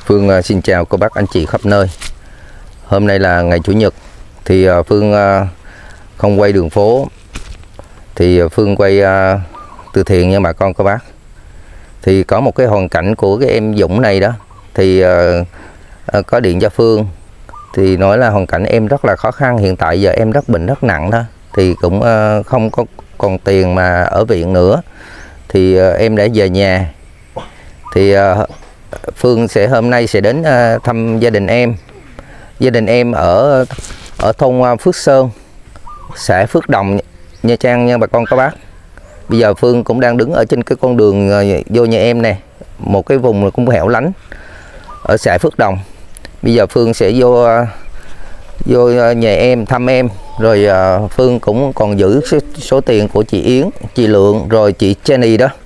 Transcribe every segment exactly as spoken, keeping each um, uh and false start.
Phương xin chào cô bác anh chị khắp nơi. Hôm nay là ngày Chủ nhật thì Phương không quay đường phố, thì Phương quay từ thiện nha bà con cô bác. Thì có một cái hoàn cảnh của cái em Dũng này đó, thì có điện cho Phương thì nói là hoàn cảnh em rất là khó khăn, hiện tại giờ em rất bệnh rất nặng đó, thì cũng không có còn tiền mà ở viện nữa, thì em đã về nhà. Thì Phương sẽ hôm nay sẽ đến thăm gia đình em. Gia đình em ở ở thôn Phước Sơn, xã Phước Đồng, Nha Trang nha bà con các bác. Bây giờ Phương cũng đang đứng ở trên cái con đường vô nhà em nè, một cái vùng cũng hẻo lánh ở xã Phước Đồng. Bây giờ Phương sẽ vô vô nhà em thăm em, rồi Phương cũng còn giữ số, số tiền của chị Yến, chị Lượng, rồi chị Jenny đó.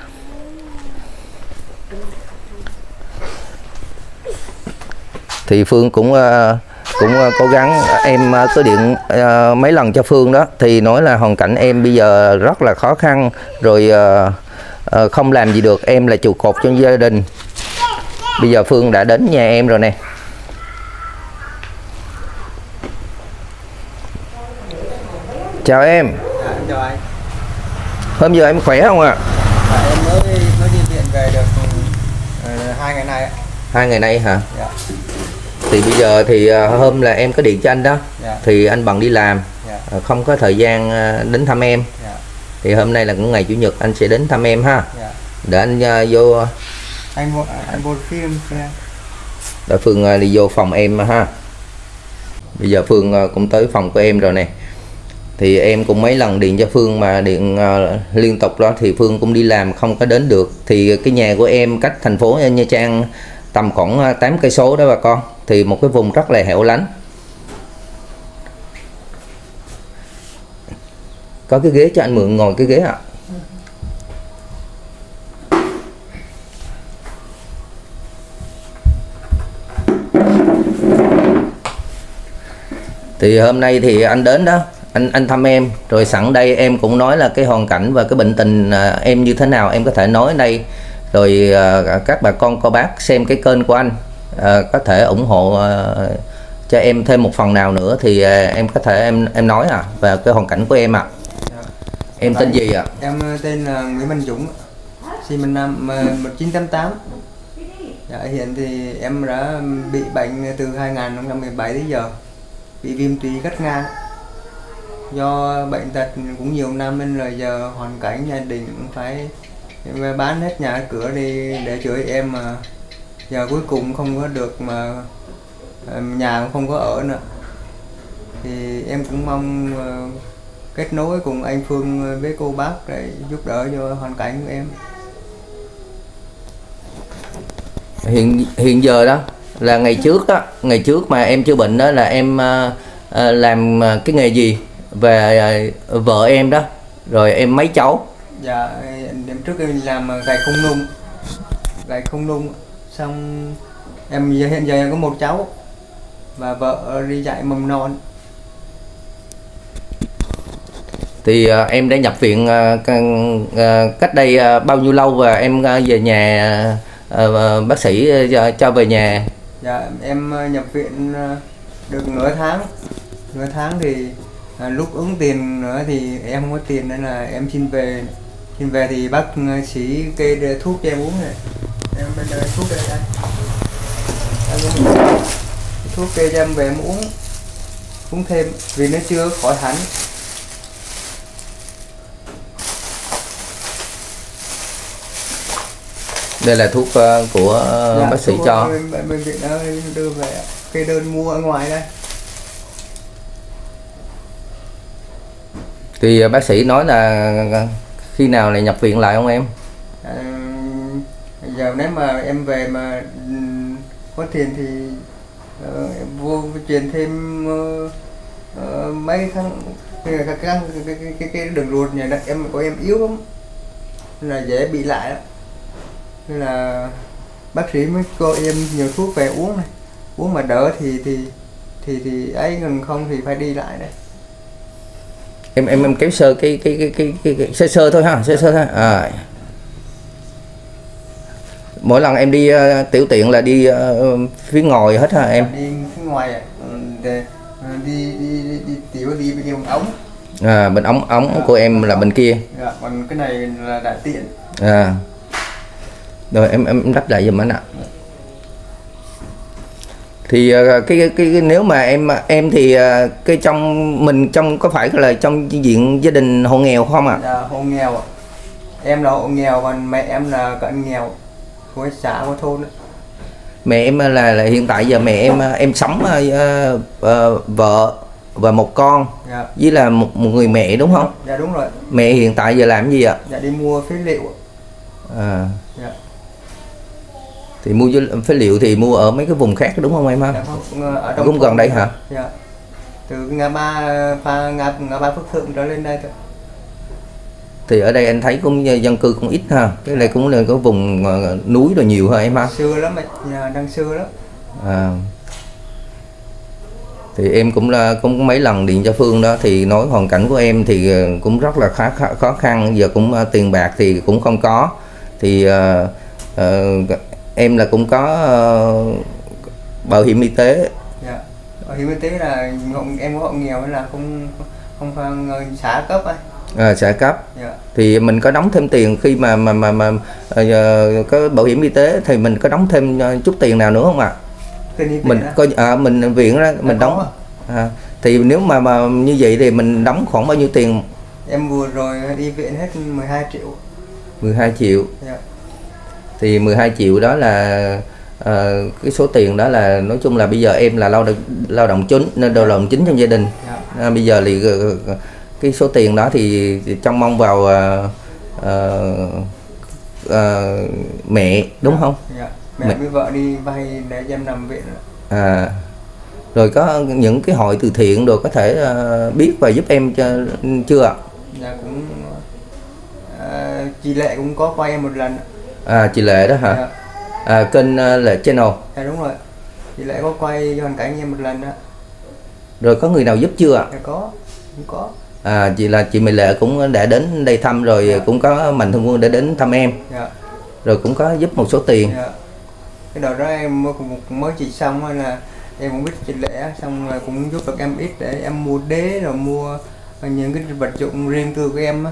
Thì Phương cũng cũng cố gắng, em có điện mấy lần cho Phương đó, thì nói là hoàn cảnh em bây giờ rất là khó khăn, rồi không làm gì được, em là trụ cột trong gia đình. Bây giờ Phương đã đến nhà em rồi nè. Chào em. À, chào anh. Hôm giờ em khỏe không ạ? À? À, em mới mới đi viện về được uh, hai ngày nay ạ. Hai ngày nay hả? Dạ. Thì bây giờ thì hôm là em có điện cho anh đó, dạ. Thì anh bận đi làm, dạ. không có thời gian đến thăm em. dạ. Thì hôm nay là cũng ngày Chủ nhật, anh sẽ đến thăm em ha. dạ. Để anh uh, vô anh vô anh vô phim để Phương uh, đi vô phòng em ha. Bây giờ Phương uh, cũng tới phòng của em rồi nè. Thì em cũng mấy lần điện cho Phương mà điện uh, liên tục đó, thì Phương cũng đi làm không có đến được. Thì cái nhà của em cách thành phố Nha Trang tầm khoảng tám cây số đó bà con, thì một cái vùng rất là hẻo lánh. Có cái ghế cho anh mượn ngồi cái ghế ạ. À. Thì hôm nay thì anh đến đó, anh anh thăm em, rồi sẵn đây em cũng nói là cái hoàn cảnh và cái bệnh tình à, em như thế nào em có thể nói ở đây, rồi à, các bà con cô bác xem cái kênh của anh à, có thể ủng hộ à, cho em thêm một phần nào nữa thì à, em có thể em em nói à về cái hoàn cảnh của em ạ. À. dạ. Em tên gì ạ? À? Em tên là Nguyễn Văn Dũng, sinh năm năm một chín tám tám. Dạ, hiện thì em đã bị bệnh từ hai nghìn không trăm mười bảy đến giờ, bị viêm tụy cắt ngang. Do bệnh tật cũng nhiều năm nên là giờ hoàn cảnh gia đình cũng phải bán hết nhà cửa đi để chữa em, mà giờ cuối cùng không có được, mà nhà cũng không có ở nữa. Thì em cũng mong kết nối cùng anh Phương với cô bác để giúp đỡ cho hoàn cảnh của em. Hiện hiện giờ đó là ngày trước đó, ngày trước mà em chưa bệnh đó là em uh, uh, làm cái nghề gì về uh, vợ em đó, rồi em mấy cháu? Dạ, em trước em làm gạch không nung, gạch không nung xong em hiện giờ em có một cháu và vợ đi dạy mầm non. Thì uh, em đã nhập viện uh, uh, cách đây uh, bao nhiêu lâu và em uh, về nhà uh, uh, bác sĩ uh, cho về nhà? Dạ, em uh, nhập viện uh, được nửa tháng. Nửa tháng thì uh, lúc ứng tiền nữa thì em không có tiền nên là em xin về. Xin về thì bác sĩ kê thuốc cho em uống này. Em bên đây thuốc đây anh. Em uống thuốc kê cho em về em uống. Uống thêm vì nó chưa khỏi hẳn. Đây là thuốc uh, của uh, dạ, bác sĩ cho. Bệnh viện đó đưa về, cây đơn mua ở ngoài đây. Thì uh, bác sĩ nói là khi nào lại nhập viện lại không em? À, giờ nếu mà em về mà um, có tiền thì uh, em vô truyền thêm uh, uh, mấy tháng cái cái cái cái, cái, cái đường ruột này đó, em của em yếu lắm là dễ bị lại đó. Nên là bác sĩ mới cho em nhiều thuốc về uống này, uống mà đỡ thì thì thì thì ấy, gần không thì phải đi lại đấy. Em em em kéo sơ cái cái cái cái, cái, cái sơ sơ thôi ha, sơ sơ thôi. À. Mỗi lần em đi uh, tiểu tiện là đi uh, phía ngoài hết hả em? Đi phía ngoài à. Để, đi, đi, đi, đi tiểu đi bên kia ống. À, bên ống ống Dạ, của em là bên kia. Dạ, còn cái này là đại tiện. À. Rồi em em đắp lại giùm anh ạ. Thì cái, cái cái nếu mà em em thì cái trong mình trong có phải là trong diện gia đình hộ nghèo không ạ? À? Dạ, hộ nghèo. Em là hộ nghèo, còn mẹ em là cận nghèo của xã của thôn đấy. Mẹ em là, là hiện tại giờ mẹ em em sống uh, uh, vợ và một con. Dạ. Với là một, một người mẹ đúng không? Dạ đúng rồi. Mẹ hiện tại giờ làm gì ạ? Dạ đi mua phế liệu. À. Dạ. Thì mua phế liệu thì mua ở mấy cái vùng khác đúng không em ha? Dạ không, ở trong cũng gần đây hả? Dạ. Từ ngã ba pha ngã ngã ba Phước Thượng trở lên đây thôi. Thì ở đây anh thấy cũng dân cư cũng ít ha. Cái này cũng là có vùng núi rồi nhiều hả em ha? Xưa lắm, nhà đang xưa lắm. À. Thì em cũng là cũng mấy lần điện cho Phương đó thì nói hoàn cảnh của em thì cũng rất là khá, khá khó khăn, giờ cũng uh, tiền bạc thì cũng không có. Thì uh, uh, em là cũng có uh, bảo hiểm y tế. Dạ. Bảo hiểm y tế là em có hộ nghèo hay là không không không xã cấp ấy. À, xã cấp. Dạ. Thì mình có đóng thêm tiền khi mà mà mà, mà uh, có bảo hiểm y tế thì mình có đóng thêm uh, chút tiền nào nữa không ạ? À? Mình có à, mình viện đó mình đóng à, thì nếu mà mà như vậy thì mình đóng khoảng bao nhiêu tiền? Em vừa rồi đi viện hết mười hai triệu. mười hai triệu. Dạ. Thì mười hai triệu đó là uh, cái số tiền đó là nói chung là bây giờ em là lao động lao động chính nên lao động chính trong gia đình. Dạ. À, bây giờ thì uh, cái số tiền đó thì, thì trong mong vào uh, uh, uh, mẹ đúng dạ. không? Dạ. Mẹ, mẹ với vợ đi vay để em nằm viện. À, rồi có những cái hội từ thiện rồi có thể uh, biết và giúp em cho, chưa ạ? Dạ cũng uh, chị Lệ cũng có quay em một lần. À chị Lệ đó hả? Dạ. À, kênh uh, Lệ Channel. Dạ đúng rồi. Chị Lệ có quay hoàn cảnh em một lần đó. Rồi có người nào giúp chưa ạ? Dạ có, cũng có. À chị là chị Mỹ Lệ cũng đã đến đây thăm rồi. Dạ. Cũng có Mạnh Thường Quân để đến thăm em. Dạ. Rồi cũng có giúp một số tiền. Dạ. Cái đợt đó em mới mới chỉ xong là em cũng biết chị Lệ, xong rồi cũng giúp được em ít để em mua đế rồi mua những cái vật dụng riêng tư của em.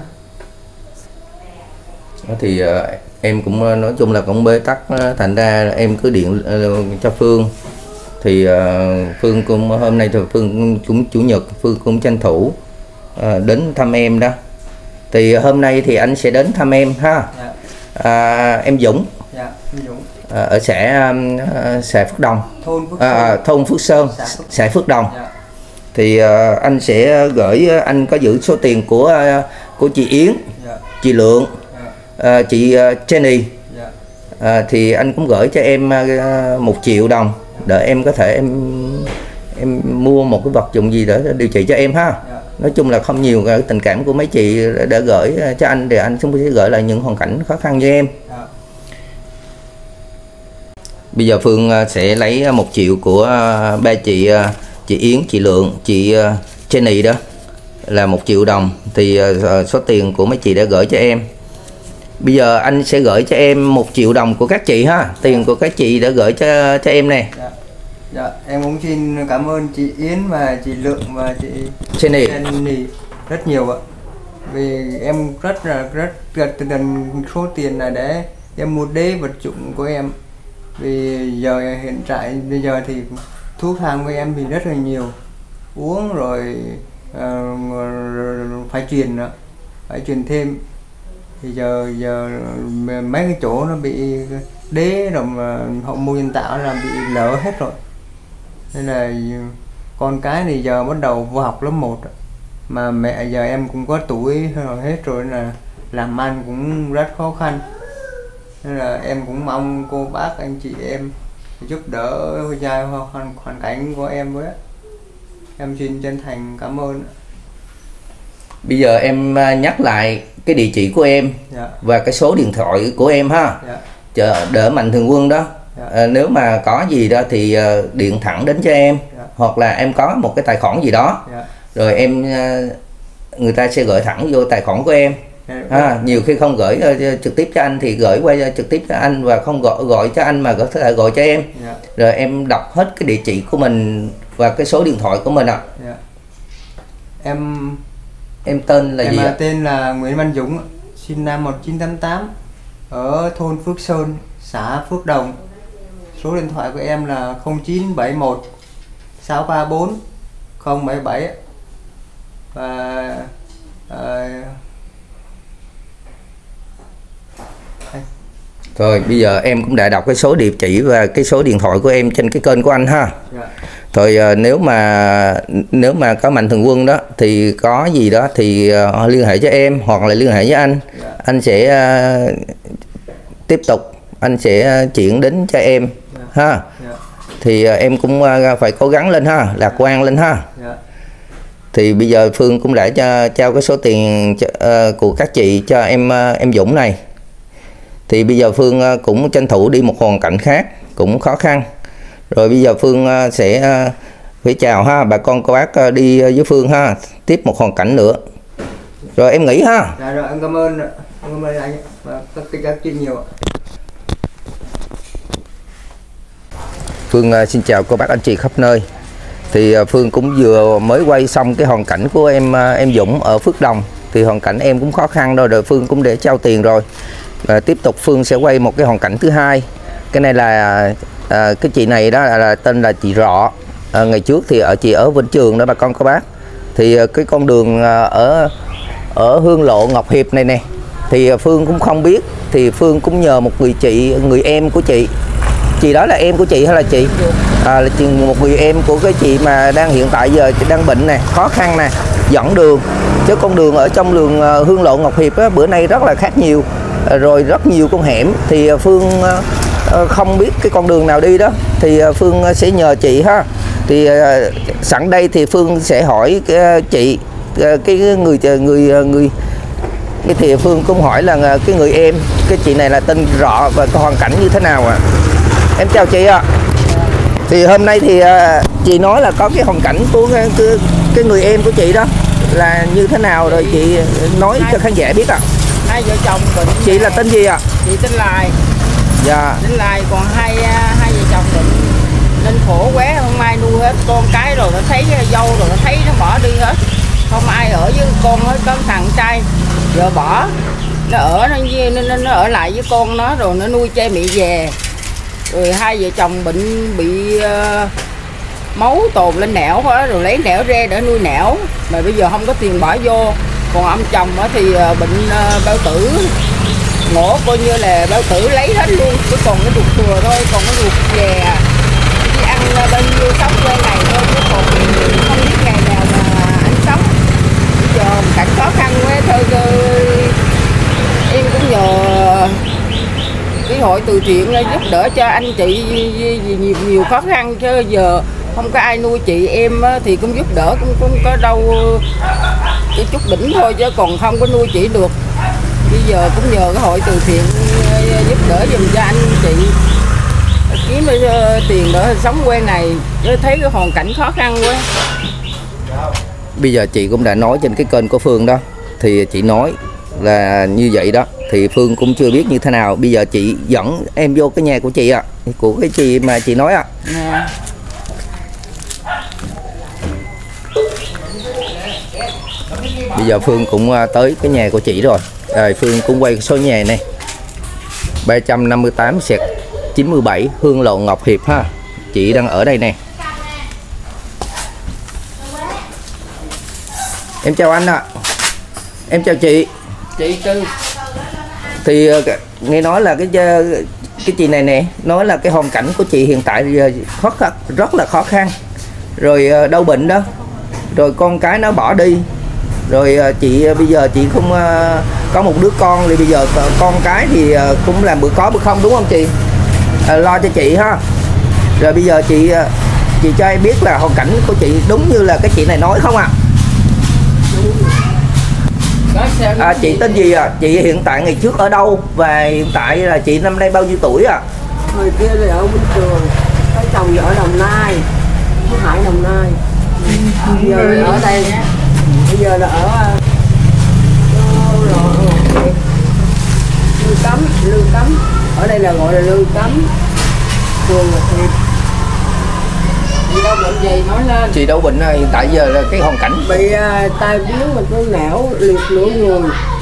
Thì uh, em cũng nói chung là cũng bế tắc, thành ra em cứ điện uh, cho Phương. Thì uh, Phương cũng hôm nay thì Phương cũng chủ nhật Phương cũng tranh thủ uh, đến thăm em đó. Thì hôm nay thì anh sẽ đến thăm em ha. Dạ. À, em Dũng. Dạ, em Dũng. À, ở xã uh, xã Phước Đồng, thôn Phước Sơn, à, thôn Phước Sơn, xã Phước, xã Phước Đồng. Dạ. Thì uh, anh sẽ gửi, anh có giữ số tiền của uh, của chị Yến, dạ. chị Lượng, dạ. uh, chị uh, Jenny, dạ. uh, thì anh cũng gửi cho em uh, một triệu đồng để em có thể em em mua một cái vật dụng gì để điều trị cho em ha. Dạ. Nói chung là không nhiều, tình cảm của mấy chị đã gửi cho anh thì anh cũng sẽ gửi lại những hoàn cảnh khó khăn cho em. Dạ. Bây giờ Phương sẽ lấy một triệu của ba chị chị Yến, chị Lượng, chị Jenny đó là một triệu đồng. Thì số tiền của mấy chị đã gửi cho em. Bây giờ anh sẽ gửi cho em một triệu đồng của các chị ha. Tiền của các chị đã gửi cho cho em nè. Dạ. Dạ, em cũng xin cảm ơn chị Yến và chị Lượng và chị Jenny rất nhiều ạ. Vì em rất là rất cần số tiền này để em mua đế vật dụng của em. Vì giờ hiện tại bây giờ thì thuốc thang của em thì rất là nhiều, uống rồi uh, phải truyền nữa, phải truyền thêm. Thì giờ giờ mấy cái chỗ nó bị đế rồi mà hậu môn nhân tạo là bị lỡ hết rồi, nên là con cái thì giờ bắt đầu vô học lớp một mà mẹ giờ em cũng có tuổi rồi hết rồi, là làm ăn cũng rất khó khăn. Nên là em cũng mong cô bác anh chị em giúp đỡ gia hoàn, hoàn cảnh của em với. Em xin chân thành cảm ơn. Bây giờ em nhắc lại cái địa chỉ của em, dạ. và cái số điện thoại của em ha, dạ. chờ đỡ Mạnh Thường Quân đó. Dạ. À, nếu mà có gì đó thì uh, điện thẳng đến cho em, dạ. hoặc là em có một cái tài khoản gì đó, dạ. rồi em uh, người ta sẽ gửi thẳng vô tài khoản của em. À, nhiều khi không gửi uh, trực tiếp cho anh thì gửi qua uh, trực tiếp cho anh, và không gọi gọi cho anh mà có thể gọi cho em. Dạ. Rồi em đọc hết cái địa chỉ của mình và cái số điện thoại của mình ạ. À. Dạ. Em em tên là em gì ạ? tên là Nguyễn Văn Dũng, sinh năm một nghìn chín trăm tám mươi tám, ở thôn Phước Sơn, xã Phước Đồng. Số điện thoại của em là không chín bảy một sáu ba bốn không bảy bảy. Và uh, Rồi bây giờ em cũng đã đọc cái số địa chỉ và cái số điện thoại của em trên cái kênh của anh ha. Dạ. Rồi nếu mà nếu mà có Mạnh Thường Quân đó thì có gì đó thì uh, liên hệ cho em hoặc là liên hệ với anh. Dạ. Anh sẽ uh, tiếp tục anh sẽ uh, chuyển đến cho em. Dạ. Ha. Dạ. Thì uh, em cũng uh, phải cố gắng lên ha, lạc quan lên ha. Dạ. Thì bây giờ Phương cũng đã cho, trao cái số tiền uh, của các chị cho em uh, em Dũng này. Thì bây giờ Phương uh, cũng tranh thủ đi một hoàn cảnh khác cũng khó khăn. Rồi bây giờ Phương uh, sẽ uh, phải chào ha bà con cô bác uh, đi với Phương ha, tiếp một hoàn cảnh nữa. Rồi em nghỉ ha. Dạ rồi, em cảm ơn, em cảm ơn anh và các các chị nhiều. Phương uh, xin chào cô bác anh chị khắp nơi. Thì uh, Phương cũng vừa mới quay xong cái hoàn cảnh của em uh, em Dũng ở Phước Đồng. Thì hoàn cảnh em cũng khó khăn rồi, rồi Phương cũng để trao tiền rồi. Và tiếp tục Phương sẽ quay một cái hoàn cảnh thứ hai. Cái này là à, cái chị này đó là, là tên là chị Rọ. À, ngày trước thì ở chị ở Vĩnh Trường đó bà con cô bác. Thì à, cái con đường à, ở ở Hương Lộ Ngọc Hiệp này nè thì à, Phương cũng không biết. Thì Phương cũng nhờ một người chị, người em của chị. Chị đó là em của chị hay là chị? À, là chị, một người em của cái chị mà đang hiện tại giờ đang bệnh nè, khó khăn nè, dẫn đường. Chứ con đường ở trong đường à, Hương Lộ Ngọc Hiệp á, bữa nay rất là khác nhiều. À, rồi rất nhiều con hẻm thì à, Phương à, không biết cái con đường nào đi đó thì Phương sẽ nhờ chị ha. Thì uh, sẵn đây thì Phương sẽ hỏi cái, chị uh, cái người người người cái thì Phương cũng hỏi là cái người em cái chị này là tên Rọ và cái hoàn cảnh như thế nào ạ? À? Em chào chị ạ. À. Thì hôm nay thì uh, chị nói là có cái hoàn cảnh của cái, cái, cái người em của chị đó là như thế nào rồi chị nói hai, cho khán giả biết ạ. À. Hai vợ chồng bệnh. Chị là tên gì ạ? À? Chị tên Lai. Dạ. Tên Lai, còn hai hai vợ chồng bệnh nên khổ quá, không ai nuôi hết con cái, rồi nó thấy dâu rồi nó thấy nó bỏ đi hết, không ai ở với con hết. Có thằng trai giờ bỏ nó ở nó, nó, nó ở lại với con nó rồi nó nuôi cha mẹ về. Rồi hai vợ chồng bệnh bị uh, máu tồn lên nẻo hết, rồi lấy nẻo ra để nuôi nẻo mà bây giờ không có tiền bỏ vô. Còn ông chồng thì uh, bệnh uh, bao tử ngổ, coi như là bao tử lấy hết luôn, chỉ còn cái ruột thừa thôi, còn cái ruột về chỉ ăn uh, bao nhiêu sống quê này thôi, chứ còn không biết ngày nào mà anh sống. Bây giờ cảnh khó khăn quá thôi, em cũng nhờ cái hội từ thiện giúp đỡ cho anh chị nhiều nhiều khó khăn, chứ giờ không có ai nuôi chị em thì cũng giúp đỡ, cũng không có đâu cái chút đỉnh thôi, chứ còn không có nuôi chị được. Bây giờ cũng nhờ cái hội từ thiện giúp đỡ giùm cho anh chị kiếm tiền đỡ sống quê này, chứ thấy cái hoàn cảnh khó khăn quá. Bây giờ chị cũng đã nói trên cái kênh của Phương đó, thì chị nói là như vậy đó, thì Phương cũng chưa biết như thế nào. Bây giờ chị dẫn em vô cái nhà của chị ạ, à, của cái chị mà chị nói ạ. À. Bây giờ Phương cũng tới cái nhà của chị rồi. Rồi Phương cũng quay số nhà này ba trăm năm mươi tám chín mươi bảy Hương Lộ Ngọc Hiệp ha. Chị đang ở đây nè. Em chào anh ạ. À. Em chào chị. Chị Tư. Thì nghe nói là cái cái chị này nè, nói là cái hoàn cảnh của chị hiện tại khó khăn, rất là khó khăn. Rồi đau bệnh đó. Rồi con cái nó bỏ đi. Rồi chị bây giờ chị không có một đứa con, thì bây giờ con cái thì cũng làm bữa có bữa không, đúng không chị? À, lo cho chị ha. Rồi bây giờ chị chị cho em biết là hoàn cảnh của chị đúng như là cái chị này nói không ạ? À? À, chị tên gì ạ? À? Chị hiện tại ngày trước ở đâu và hiện tại là chị năm nay bao nhiêu tuổi ạ? À? Hồi kia là ở Vĩnh Trường, có chồng ở Đồng Nai, Phú Hải Đồng Nai. Bây giờ ở đây, bây giờ là ở uh, Lương Cấm, Lương Cấm. Ở đây là gọi là Lương Cấm. Phường là Thiệp. Chị đâu bệnh gì nói lên. Chị đâu bệnh hiện tại giờ là cái hoàn cảnh Bị uh, tai biến mình có não, liệt nửa người.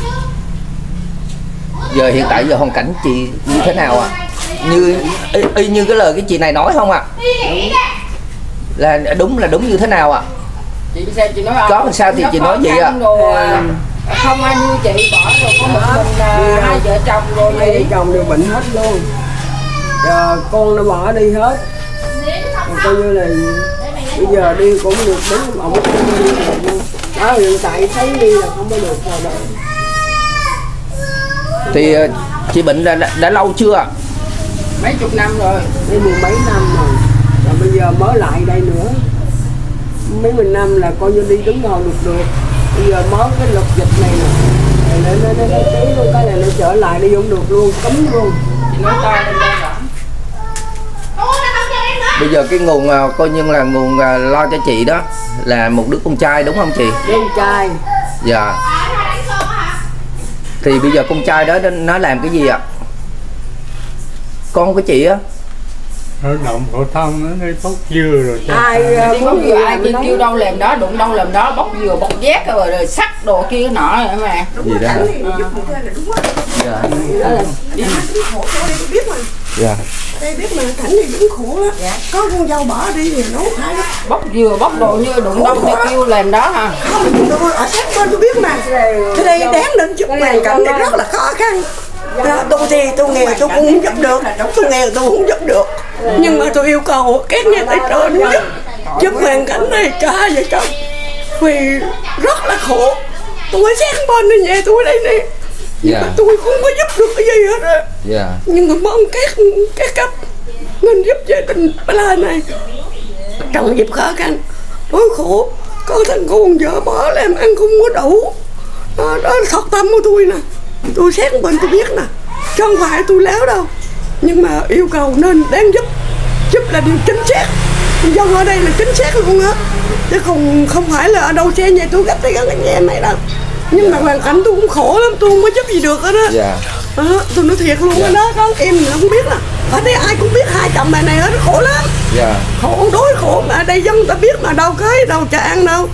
giờ hiện tại giờ hoàn cảnh chị như thế nào ạ? À? Như y, y như cái lời cái chị này nói không ạ? À? Là đúng là đúng như thế nào ạ? À? Chị sao chị nói có làm sao thì chị nói gì ạ? À? Không ai nuôi chị bỏ rồi có một mình à, hai vợ chồng rồi hai vợ chồng đều bệnh hết luôn. Giờ con nó bỏ đi hết. Coi như là bây giờ đi cũng được đứng ổng không đi được luôn. Đó hiện tại thấy đi là không có được rồi đó. Thì chị bệnh đã, đã, đã lâu chưa ạ? Mấy chục năm rồi. Đây mười mấy năm rồi. Rồi bây giờ mới lại đây nữa. Mấy mươi năm là coi như đi đứng đầu được được. Bây giờ mới cái luật dịch này nè. Nó nó nó tí luôn cái này nó trở lại đi không được luôn, cấm luôn. Chị nói to lên đây rõ. Bây giờ cái nguồn coi như là nguồn lo cho chị đó là một đứa con trai đúng không chị? Đứa con trai. Dạ. Thì bây giờ con trai đó nó làm cái gì ạ? Con của chị á? Nó động phổ thông nó đi bóc dừa rồi cho Ai Đi bóc dừa ai kêu, kêu đâu làm đó, đụng đâu làm đó, bóc dừa, bóc giác rồi, rồi sắt đồ kia nọ vậy mà. Gì đó hả? Dạ. Dạ. Đây biết mà Cảnh thì cũng khổ lắm. Dạ. Có con dâu bỏ đi thì nấu khai lắm. Bóc dừa, bóc đồ như đụng đâu để kêu làm đó hả? Không, tôi ở sát bên tôi biết mà. Thế đây đáng đến chút hoàn cảnh này rất là khó khăn. Đó, tôi thì tôi nghèo tôi cũng không giúp được. Tôi nghèo tôi không giúp được. Nhưng mà tôi yêu cầu các nhà tài trợ giúp giúp hoàn cảnh này cả vợ chồng. Vì rất là khổ. Tôi sát bên này nhà tôi đây nè. Nhưng mà tôi không có giúp được cái gì hết á. Dạ. Nhưng mà mong các các cấp nên giúp gia đình Ba La này trong dịp khó khăn đối khổ, có thằng con vợ bỏ làm ăn không có đủ. Đó, đó là thật tâm của tôi nè. Tôi xét bên tôi biết nè, chứ không phải tôi láo đâu. Nhưng mà yêu cầu nên đáng giúp. Giúp là điều chính xác. Dân ở đây là chính xác luôn á. Chứ không không phải là ở đâu xe nhà tôi gấp tới cái nhà này đâu. Nhưng mà hoàn cảnh tôi cũng khổ lắm, tôi không có giúp gì được hết á. Dạ. À, tôi nói thiệt luôn. Dạ. Đó, đó em mình không biết là ở đây ai cũng biết hai chồng bà này hết khổ lắm. Dạ. Khổ đối khổ mà ở đây dân ta biết mà đâu cái đâu chả ăn đâu.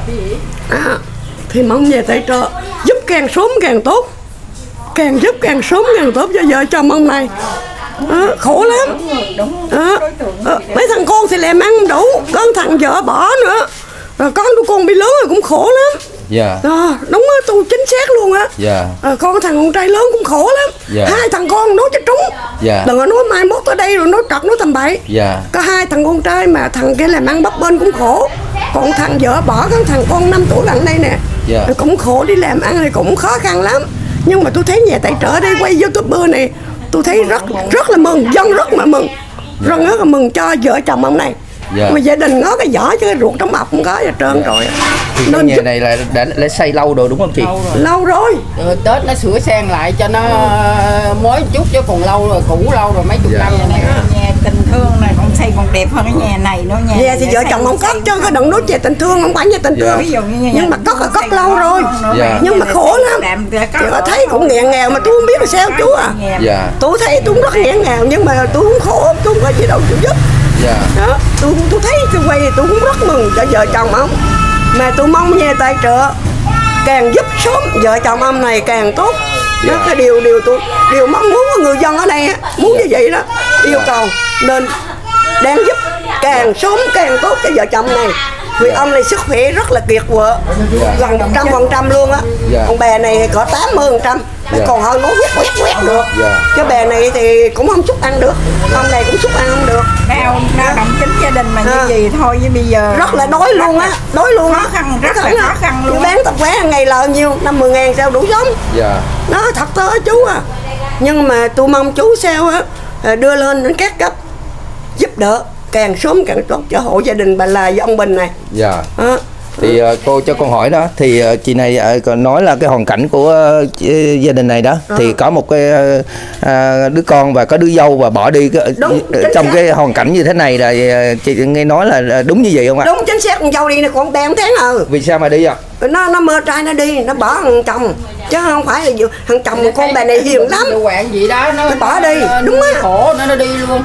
À, thì mong về tài trợ giúp càng sớm càng tốt, càng giúp càng sớm càng tốt cho vợ chồng ông này. À, khổ lắm. À, à, mấy thằng con thì làm ăn không đủ, con thằng vợ bỏ nữa, rồi con tôi con bị lớn rồi cũng khổ lắm. Dạ. À, đúng á, tôi chính xác luôn á. Dạ. À, con thằng con trai lớn cũng khổ lắm. Dạ. Hai thằng con nói cho trúng. Dạ. Đừng có nói mai mốt tới đây rồi nói trật nói tầm bậy. Dạ. Có hai thằng con trai mà thằng kia làm ăn bấp bênh cũng khổ. Còn thằng vợ bỏ cái thằng con năm tuổi gần đây nè. Dạ. Cũng khổ, đi làm ăn thì cũng khó khăn lắm. Nhưng mà tôi thấy nhà tài trợ đây quay YouTuber này, tôi thấy rất rất là mừng, dân rất là mừng. Rất rất là mừng cho vợ chồng ông này. Dạ. Mà gia đình ngó cái vỏ chứ cái ruột trong bọc không có gì trơn. Dạ. Rồi thì cái nhà này là đã, đã xây lâu rồi đúng không chị? Lâu rồi. Lâu rồi. Rồi Tết nó sửa sang lại cho nó mới chút chứ còn lâu rồi, cũ lâu rồi, mấy chục Dạ. năm rồi này. Nhà tình thương này còn xây còn đẹp hơn cái nhà này nữa. Nhà Nhà thì vợ chồng không cất chứ có đừng nói về tình thương, không phải về tình Dạ. thương. ví dụ như nhà Nhưng mà cất là cất lâu rồi. Dạ. Nhưng mà khổ lắm. Chị có thấy cũng nghèo nghèo mà tôi không biết là sao chú à. Dạ. Tôi thấy tôi rất nghèo nghèo nhưng mà tôi không khổ, tôi không có gì đâu chịu giúp. Dạ. Đó, tôi tôi thấy tôi quay thì tôi cũng rất mừng cho vợ chồng ông. Mà tôi mong nhà tài trợ càng giúp sớm vợ chồng ông này càng tốt. Đó Dạ. cái điều điều tôi điều mong muốn của người dân ở đây á, muốn như vậy đó, yêu cầu nên đang giúp càng sớm càng tốt cho vợ chồng này. Vì ông này sức khỏe rất là kiệt quệ, Dạ. gần một trăm phần trăm luôn á. Dạ. Còn bà này thì có tám mươi phần trăm, Dạ. còn hơn nó quét quét quét được. Dạ. Cái bà này thì cũng không xúc ăn được, ông này cũng xúc ăn không được. Lao lao động chính gia đình mà À. như gì thôi với bây giờ Rất là đói luôn á, đói luôn á. khó khăn, rất là khó khăn luôn. Tôi bán tập quán hàng ngày lời nhiêu, năm mười ngàn sao đủ sống. Dạ. Nó thật đó chú à. Nhưng mà tôi mong chú sao á đưa lên đến các cấp giúp đỡ càng sớm càng tốt cho hộ gia đình bà Là với ông Bình này. Dạ. À, Thì uh, cô cho con hỏi đó, thì uh, chị này uh, nói là cái hoàn cảnh của uh, gia đình này đó, đó thì có một cái uh, uh, đứa con và có đứa dâu và bỏ đi cái, đúng, uh, trong cái hoàn cảnh như thế này là uh, chị nghe nói là đúng như vậy không ạ? Đúng chính xác, con dâu đi này còn bé tháng ừ. Vì sao mà đi ạ? Nó nó mơ trai nó đi, nó bỏ thằng chồng chứ không phải là thằng chồng của con bà này hiền lắm. Đồ quạng gì đó nó, nó bỏ đi, nó, đúng á. Khổ nó nó đi luôn.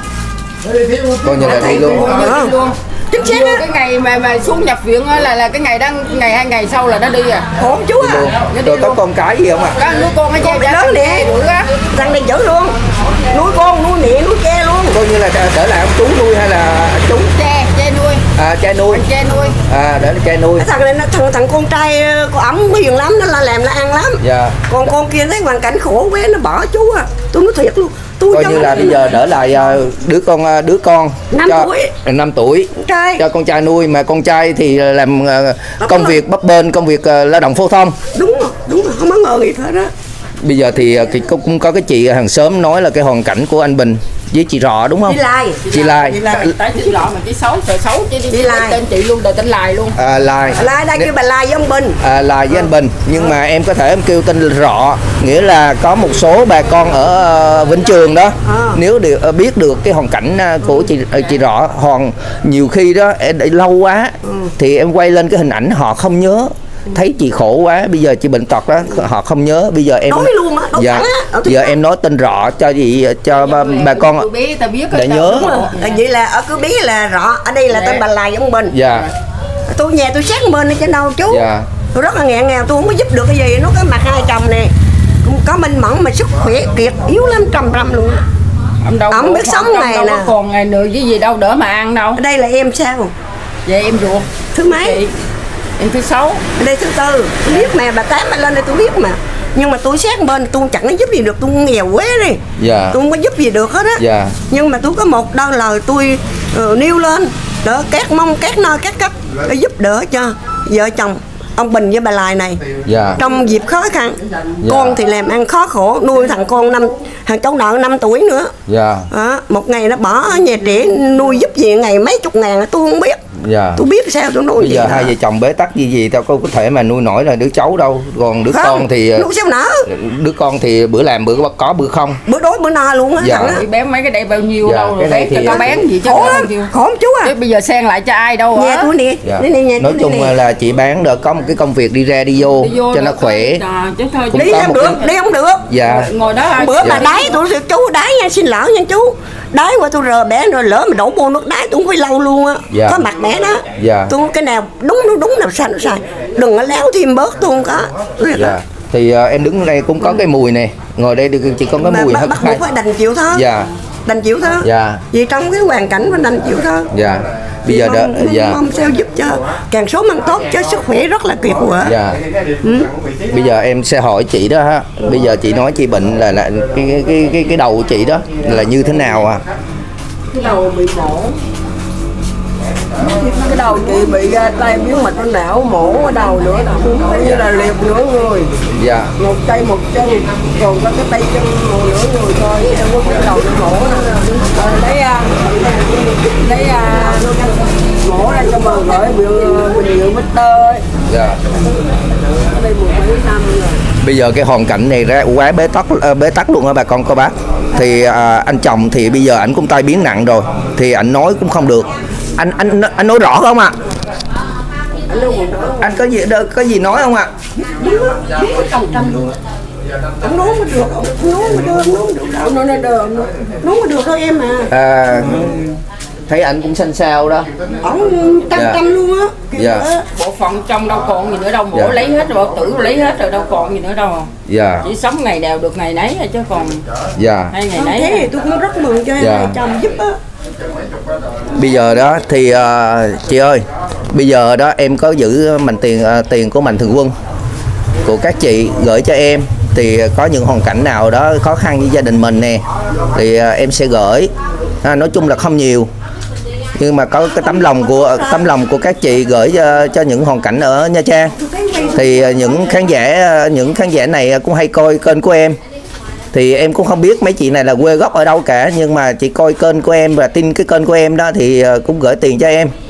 Coi như là đi luôn. Nó đi luôn. Chính xác á. Cái ngày mà mà xuống nhập viện là là cái ngày đó, ngày hai ngày sau là nó đi à. Khổ chú à. Rồi có con cái gì không ạ? Có nuôi con ở con lớn nè. Thằng này dữ luôn. Nuôi con, nuôi mẹ, nuôi cha luôn. Coi như là đỡ lại ông chú nuôi hay là chú? Cha, cha nuôi. À, cha nuôi. Cha nuôi. À, đỡ là cha nuôi. Thằng này nó thằng thằng con trai của ổng hiền lắm, nó là làm là ăn lắm. Dạ. Còn con kia thấy hoàn cảnh khổ quá nó bỏ chú à. Tôi nói thiệt luôn. Tôi coi như là bây giờ đỡ lại đứa con đứa con năm tuổi năm tuổi trai. Cho con trai nuôi, mà con trai thì làm công việc bấp bênh, công việc lao động phổ thông. Đúng rồi, đúng rồi, không có ngờ gì hết đó. Bây giờ thì cũng có cái chị hàng xóm nói là cái hoàn cảnh của anh Bình với chị Rọ đúng không? Chị Lai. Chị Lai. Tại chị Rọ mà chị xấu, trời xấu chứ đi tên chị luôn, đời tên Lai luôn. À, Lai. Lai đây kêu bà Lai với ông Bình. À, Lai với anh Bình, nhưng mà em có thể em kêu tên Rọ, nghĩa là có một số bà con ở Vĩnh Trường đó, à. Nếu được biết được cái hoàn cảnh của chị chị Rọ, hòn nhiều khi đó em để lâu quá, ừ. Thì em quay lên cái hình ảnh họ không nhớ. Thấy chị khổ quá, bây giờ chị bệnh tật đó họ không nhớ, bây giờ em nói luôn á, dạ, á, giờ em nói tên Rọ cho gì cho bà, bà con biết, ta biết để nhớ. Vậy là ở cứ biết là Rọ, ở đây là tên bà Lai ông Bình. Dạ. Tôi nhà tôi sát bên chứ đâu chú. Dạ. Tôi rất là nghèo nghèo, tôi không có giúp được cái gì, nó có mặt hai chồng nè, có minh mẫn mà sức khỏe kiệt yếu lắm, trầm trầm luôn. Ông đâu ông biết sống ngày nè, còn ngày nữa với gì đâu đỡ mà ăn đâu. Ở đây là em sao? Vậy em ruột thứ mấy? Em thứ sáu. Ở đây thứ tư. Tôi biết mà, bà Tám bà lên đây tôi biết mà. Nhưng mà tôi sát bên tôi chẳng có giúp gì được, tôi nghèo quá đi. Dạ. Tôi không có giúp gì được hết á. Dạ. Nhưng mà tôi có một đơn lời tôi uh, nêu lên đỡ các mong các nơi các cấp để giúp đỡ cho vợ chồng ông Bình với bà Lai này. Dạ. Trong dịp khó khăn. Dạ. Con thì làm ăn khó khổ, nuôi thằng con năm thằng cháu nợ năm tuổi nữa. Dạ. À, một ngày nó bỏ ở nhà trẻ nuôi giúp gì ngày mấy chục ngàn tôi không biết. Dạ. Tôi biết sao tôi nuôi. Bây giờ hai vợ chồng bế tắc gì gì tao có thể mà nuôi nổi là đứa cháu đâu, còn đứa không, con thì nuôi sao nở. Đứa con thì bữa làm bữa có bữa không, bữa đói bữa no luôn á. Dạ. Bán mấy cái đây bao nhiêu dạ. đâu rồi bán thì... có bán gì chứ khổ lắm, khổ lắm chú à. Chứ bây giờ sang lại cho ai đâu nhà tôi nè. Dạ. Nè, nè, nói chung nè. là chị bán được có một cái công việc đi ra đi vô, đi vô cho nó khỏe. À, chứ thôi, đi không được, cái... đi không được. Dạ. Ngồi đó bữa dạ. Mà đáy tôi chú đáy nha, xin lỗi nha chú. Đáy qua tôi rờ bé rồi lỡ mà đổ bô nước đáy tôi không phải lâu luôn á. Dạ. Có mặt bé đó. Dạ. Tôi cái nào đúng nó đúng nào sai nó sai. Đừng có léo thêm bớt tôi không có. Dạ. Thì uh, em đứng đây cũng có cái mùi này, ngồi đây chỉ có cái mà, mùi hết. Bắt buộc phải đành chịu thôi. Dạ. Đành chịu thôi. Dạ. Vì trong cái hoàn cảnh phải đành chịu thôi. Dạ. Bây giờ đó, dạ. Mong sao giúp cho càng số ăn tốt cho sức khỏe rất là kiệt quệ. Dạ. Ừ. Bây giờ em sẽ hỏi chị đó ha. Bây giờ chị nói chị bệnh là, là cái, cái cái cái đầu của chị đó là như thế nào à? Cái đầu bị mổ. Cái đầu chị bị tay biến mạch trong não, mổ ở đầu nữa, coi như là liệt nửa người. Dạ. Một tay một chân, còn có cái tay chân một nửa người thôi, em có cái đầu bị mổ nữa. Rồi lấy lấy mổ ra cho bà gửi bệnh viện Victor. Dạ. Ở đây mười mấy năm rồi. Bây giờ cái hoàn cảnh này ra quá bế tắc bế tắc luôn á bà con cô bác. Thì à, anh chồng thì bây giờ ảnh cũng tai biến nặng rồi, thì ảnh nói cũng không được. Anh anh anh nói rõ không ạ? À? Anh có gì có gì nói không ạ? À? Ông nói mà được, ông nói mà được, ông nói mà được, ông nói mà được thôi em mà. À, thấy anh cũng xanh xao đó. Ông trăm dạ. trăm luôn á. Dạ. Bộ phận trong đâu còn gì nữa đâu, bộ dạ. lấy hết rồi, bộ tử lấy hết rồi, đâu còn gì nữa đâu. Dạ. Chỉ sống ngày nào được ngày nấy chứ còn. Dạ. Hai ngày nấy. Thế thì tôi cũng rất mừng cho dạ. chồng giúp á. Bây giờ đó thì uh, chị ơi, bây giờ đó em có giữ mạnh tiền uh, tiền của Mạnh Thường Quân của các chị gửi cho em, thì có những hoàn cảnh nào đó khó khăn với gia đình mình nè thì uh, em sẽ gửi. À, nói chung là không nhiều, nhưng mà có cái tấm lòng của tấm lòng của các chị gửi cho, cho những hoàn cảnh ở Nha Trang, thì những khán giả những khán giả này cũng hay coi kênh của em. Thì em cũng không biết mấy chị này là quê gốc ở đâu cả, nhưng mà chị coi kênh của em và tin cái kênh của em đó thì cũng gửi tiền cho em.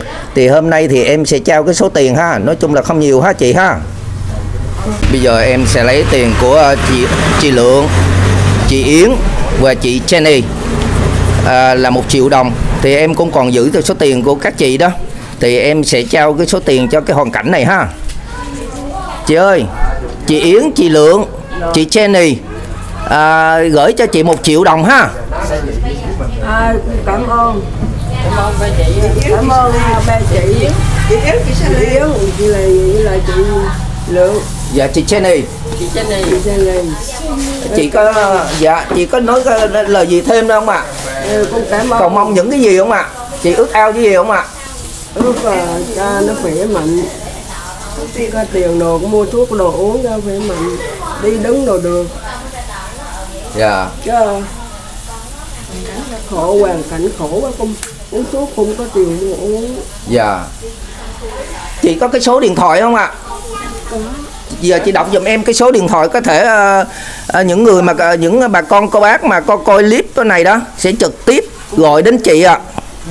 Thì hôm nay thì em sẽ trao cái số tiền ha, nói chung là không nhiều ha chị ha. Bây giờ em sẽ lấy tiền của chị chị Lượng, chị Yến và chị Jenny à, là một triệu đồng. Thì em cũng còn giữ được số tiền của các chị đó. Thì em sẽ trao cái số tiền cho cái hoàn cảnh này ha. Chị ơi, chị Yến, chị Lượng, chị Jenny à, gửi cho chị một triệu đồng ha. À, cảm ơn. Cảm ơn ba chị. Cảm ơn ba chị. Chị Yến, chị Sa Lê. Yến, chị là là chị Lượng. Dạ chị Jenny. Chị Jenny. Chị Sa Lê. Chị có dạ chị có nói cái lời gì thêm đâu không ạ? Ừ, con cảm ơn. Cầu mong những cái gì không ạ? Chị ước ao cái gì không ạ? Ước là cha nó khỏe mạnh, có tiền đồ cũng mua thuốc đồ uống cho khỏe mạnh, đi đứng đồ được. Dạ. Chứ khổ, hoàn cảnh khổ quá, không uống thuốc không có tiền mua uống. Dạ. Chị có cái số điện thoại không ạ? Giờ chị đọc giùm em cái số điện thoại, có thể uh, uh, những người mà uh, những bà con cô bác mà có coi clip cái này đó sẽ trực tiếp gọi đến chị ạ.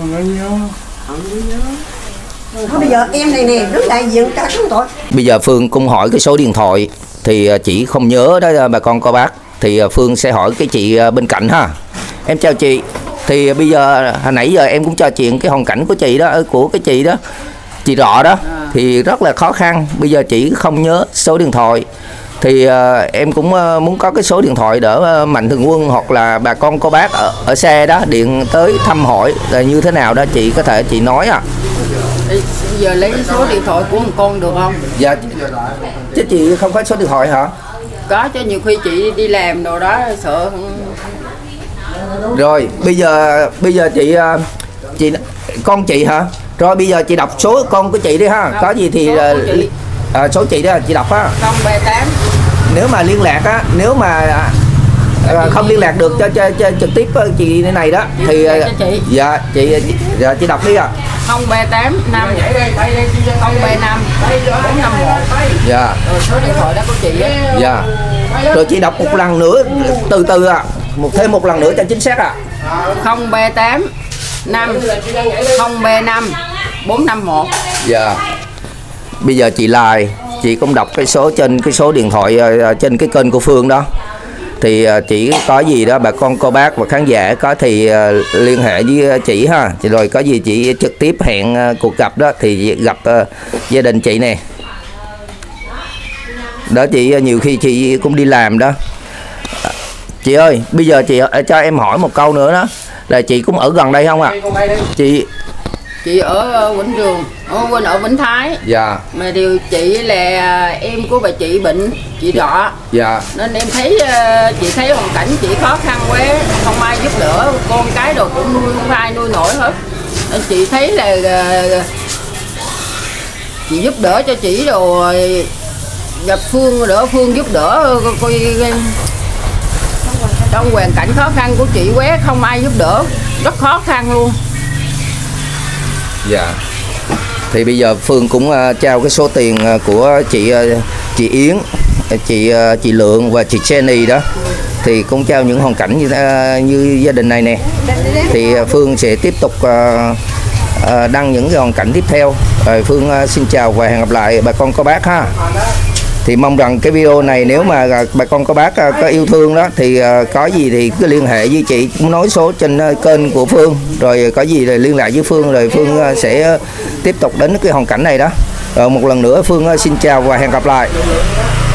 Thôi bây giờ em này nè, đứng đại diện cả chúng tôi. Bây giờ Phương cũng hỏi cái số điện thoại thì uh, chị không nhớ đó bà con cô bác, thì uh, Phương sẽ hỏi cái chị uh, bên cạnh ha. Em chào chị. Thì uh, bây giờ hồi nãy giờ em cũng trò chuyện cái hoàn cảnh của chị đó, của cái chị đó, chị Rọ đó, thì rất là khó khăn. Bây giờ chị không nhớ số điện thoại thì uh, em cũng uh, muốn có cái số điện thoại để uh, Mạnh Thường Quân hoặc là bà con cô bác ở, ở xe đó điện tới thăm hỏi là như thế nào đó, chị có thể chị nói à. Bây giờ lấy số điện thoại của một con được không? Dạ. Chứ chị không có số điện thoại hả? Có, cho nhiều khi chị đi làm đồ đó sợ. Rồi bây giờ bây giờ chị uh, chị con chị hả? Rồi bây giờ chị đọc số con của chị đi ha. Có gì thì số chị, à, số chị đó chị đọc á. không ba tám. Nếu mà liên lạc á, nếu mà à, không liên lạc được cho, cho, cho trực tiếp với chị này đó chị thì chị. Dạ chị dạ, chị đọc đi ạ. À. không ba tám năm không ba năm bốn năm một. Dạ. Rồi số điện thoại đó của chị á. Dạ. Rồi chị đọc một lần nữa từ từ ạ. À. Một thêm một lần nữa cho chính xác ạ. À. không ba tám năm không ba năm bốn năm một. Dạ. Bây giờ chị like, chị cũng đọc cái số trên cái số điện thoại trên cái kênh của Phương đó. Thì chỉ có gì đó bà con cô bác và khán giả có thì liên hệ với chị ha. Rồi có gì chị trực tiếp hẹn cuộc gặp đó thì gặp uh, gia đình chị nè. Đó chị, nhiều khi chị cũng đi làm đó. Chị ơi, bây giờ chị cho em hỏi một câu nữa đó, là chị cũng ở gần đây không ạ? À? Chị chị ở Vĩnh Trường, ở quên ở Vĩnh Thái. Dạ. Mà điều chị là em của bà chị bệnh, chị Rọ. Dạ. Nên em thấy chị thấy hoàn cảnh chị khó khăn quá, không ai giúp đỡ, con cái đồ cũng nuôi không ai nuôi nổi hết. Nên chị thấy là chị giúp đỡ cho chị rồi gặp Phương đỡ Phương giúp đỡ coi trong hoàn cảnh khó khăn của chị quá, không ai giúp đỡ, rất khó khăn luôn. Dạ. Thì bây giờ Phương cũng uh, trao cái số tiền uh, của chị uh, chị Yến, chị uh, chị Lượng và chị Jenny đó, thì cũng trao những hoàn cảnh như uh, như gia đình này nè. Thì uh, Phương sẽ tiếp tục uh, uh, đăng những cái hoàn cảnh tiếp theo. Rồi Phương uh, xin chào và hẹn gặp lại bà con cô bác ha. Thì mong rằng cái video này nếu mà bà con cô bác có yêu thương đó thì có gì thì cứ liên hệ với chị, cũng nói số trên kênh của Phương, rồi có gì thì liên lạc với Phương, rồi Phương sẽ tiếp tục đến cái hoàn cảnh này đó. Rồi một lần nữa Phương xin chào và hẹn gặp lại.